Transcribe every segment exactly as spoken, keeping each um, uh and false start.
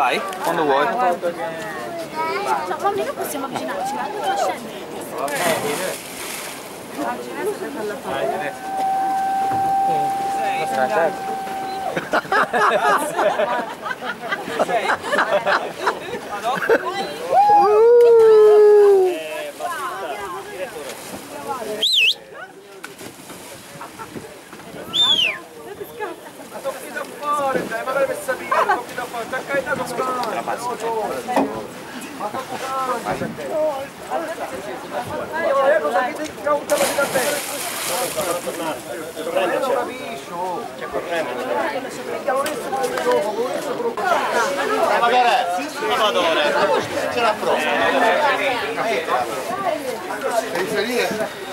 Vai, quando vuoi. No, Mauri, non possiamo avvicinarci, ma non fa scendere. Tocchi da fuori, dai, magari per sapere, tocchi da fuori, attacca il naso con la pazza. Ma tocco tanto. Io cosa che ti ho usato da te? Non lo capisco. C'è correndo. Magari, Salvatore, ce l'ha pronta. Devi salire?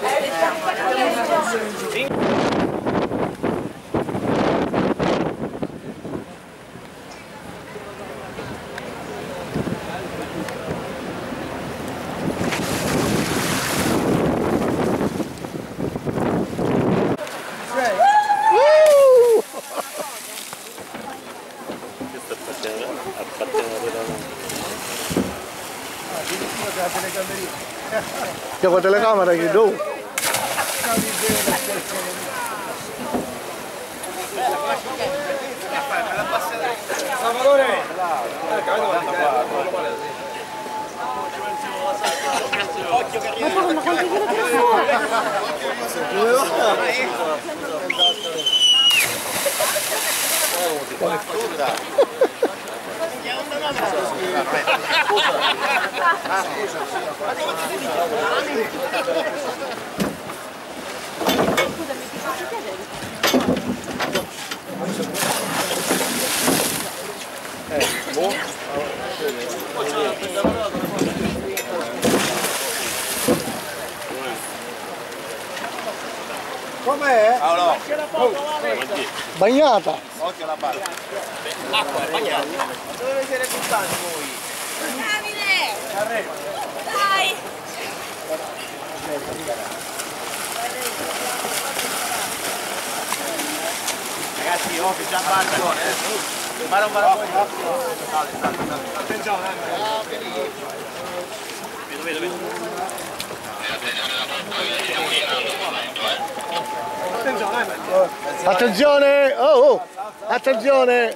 C'è la telecamera che do? Salvatore! Ma poi ma quanti chilo tira fuori? Scusami, ti posso chiedere? Eh, boh. Com'è? Ah, no. Bagnata. Occhio alla barra. Acqua, bagnata. Ma dove siete buttati voi? Davide! Dai! Ragazzi, occhio, già barra. Prepara un barra poi. Attenzione, vedo, vedo, vedo. Attenzione! Oh, oh! Attenzione!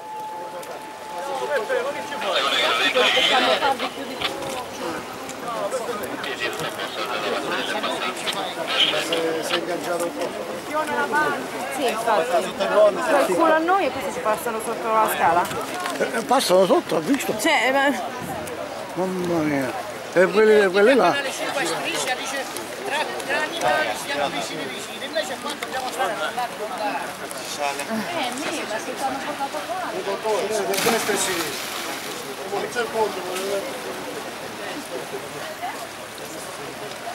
Si è ingaggiato un po'. Sì, infatti. Qualcuno a noi e questi si passano sotto la scala. Eh, passano sotto, ha visto? Cioè, ma... Mamma mia. E quelli, quelli là? Le cinque strisce dice tra, tra animali stiamo vicini vicini, invece quando dobbiamo stare andati con la... Eh, mi, ma si fanno portato qua. Come stessi lì? Non c'è il ponte.